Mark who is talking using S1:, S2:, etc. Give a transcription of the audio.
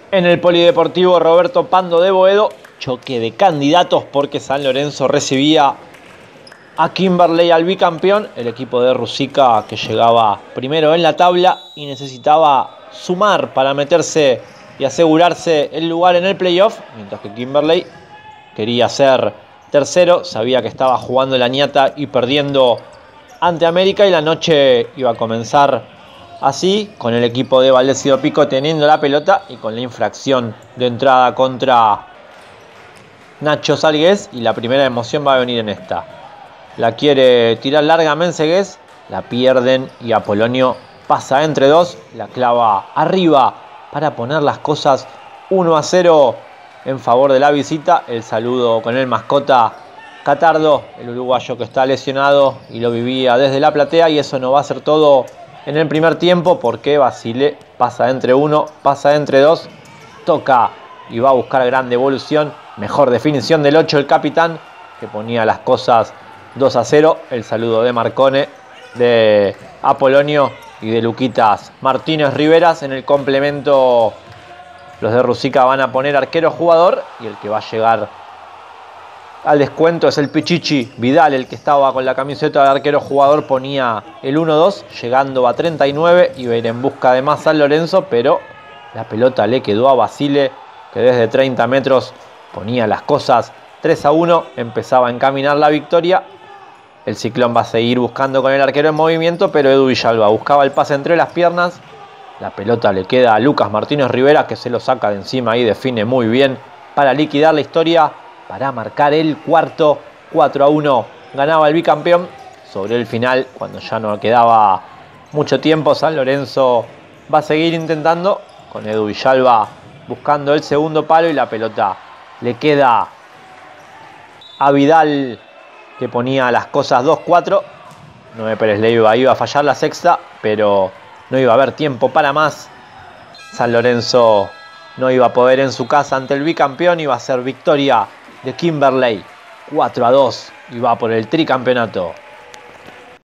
S1: En el Polideportivo Roberto Pando de Boedo, choque de candidatos porque San Lorenzo recibía a Kimberley, al bicampeón, el equipo de Rusica que llegaba primero en la tabla y necesitaba sumar para meterse y asegurarse el lugar en el playoff, mientras que Kimberley quería ser tercero, sabía que estaba jugando la ñata y perdiendo ante América, y la noche iba a comenzar así, con el equipo de Valdecido Pico teniendo la pelota y con la infracción de entrada contra Nacho Salgués, y la primera emoción va a venir en esta. La quiere tirar larga Mensegués, la pierden y Apolonio pasa entre dos, la clava arriba para poner las cosas 1-0 en favor de la visita. El saludo con el mascota Catardo, el uruguayo que está lesionado y lo vivía desde la platea, y eso no va a ser todo en el primer tiempo porque Basile pasa entre uno, pasa entre dos, toca y va a buscar gran devolución, mejor definición del 8 el capitán, que ponía las cosas 2-0. El saludo de Marcone, de Apolonio y de Luquitas Martínez Riveras. En el complemento los de Rusica van a poner arquero jugador, y el que va a llegar al descuento es el Pichichi Vidal, el que estaba con la camiseta de arquero jugador, ponía el 1-2, llegando a 39, iba a ir en busca de más San Lorenzo, pero la pelota le quedó a Basile, que desde 30 metros ponía las cosas 3-1, empezaba a encaminar la victoria. El Ciclón va a seguir buscando con el arquero en movimiento, pero Edu Villalba buscaba el pase entre las piernas. La pelota le queda a Lucas Martínez Rivera, que se lo saca de encima y define muy bien para liquidar la historia, para marcar el cuarto. 4-1 ganaba el bicampeón. Sobre el final, cuando ya no quedaba mucho tiempo, San Lorenzo va a seguir intentando, con Edu Villalba buscando el segundo palo, y la pelota le queda a Vidal, que ponía las cosas 2-4. Noé Pérez Leiva iba a fallar la sexta, pero no iba a haber tiempo para más. San Lorenzo no iba a poder en su casa ante el bicampeón, iba a ser victoria de Kimberley 4-2 y va por el tricampeonato.